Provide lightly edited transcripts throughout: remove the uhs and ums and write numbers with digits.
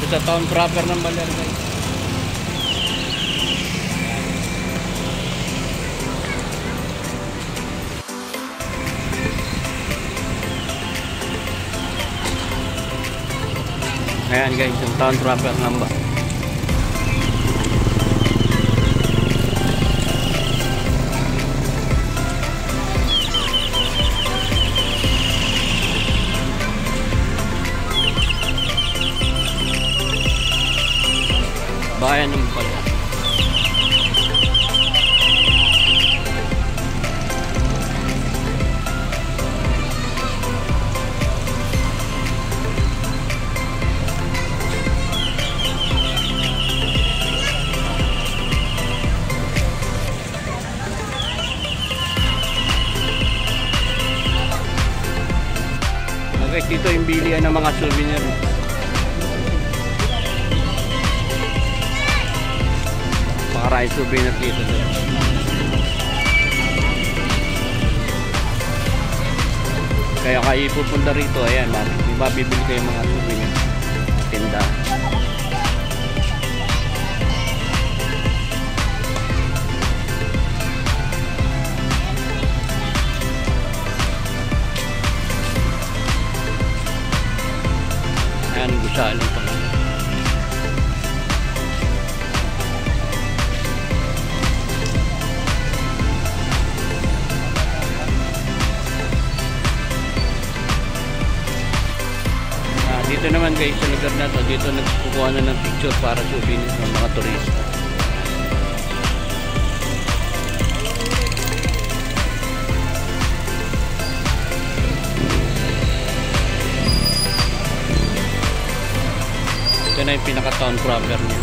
sa town proper ng Baler, guys. Ayan guys, yung town proper ng Baler. Bayan ng Baler. Okay, dito yung bilihan ng mga souvenir. Maraming souvenir dito. Kaya kayo pupunta rito, ayan, mabibili kayo mga souvenir tinda. Ayan, gusaan ito. Dito naman guys, sa lugar na to, dito nagkukuha na ng picture para souvenir ng mga turista. Ito na yung pinaka-town proper niya.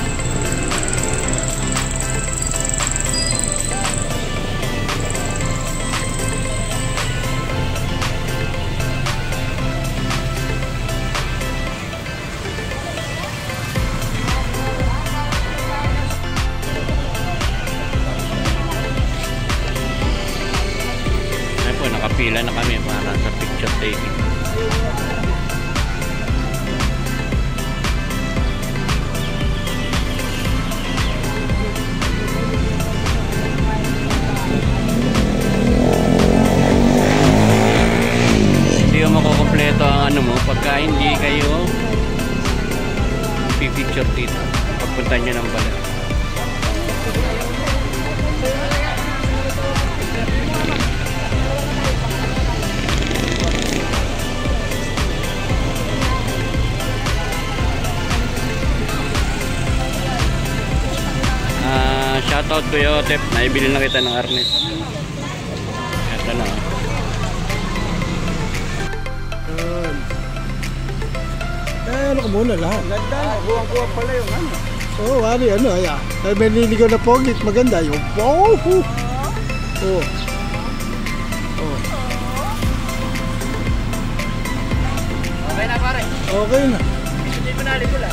Nakapila na kami para sa picture taking. Hindi mo makukompleto ang ano mo pagka hindi kayo pipicture dito pagpunta nyo ng Baler. Shoutout ko yung Tep, naibili na kita ng arnett. Ito na. Ano ka muna lahat? Ganda, buwang-buwang pala yung ano. Oo, wari ano, ayan. Ay, may niligaw na pogit, maganda yung wow! Oo. Oo. Okay na pare. Okay na. Hindi mo nalikula.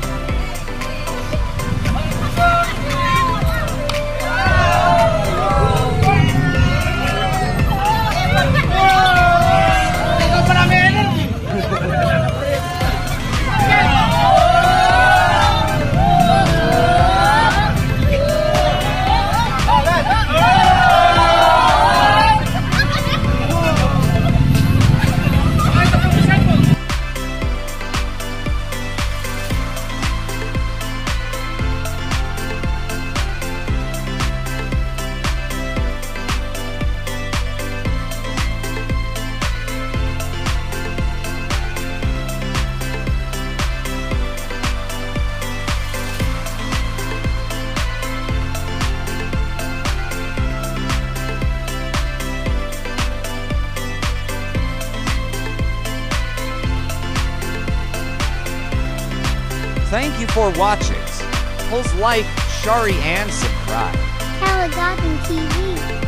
Thank you for watching. Please like, share, and subscribe. Calagotten TV.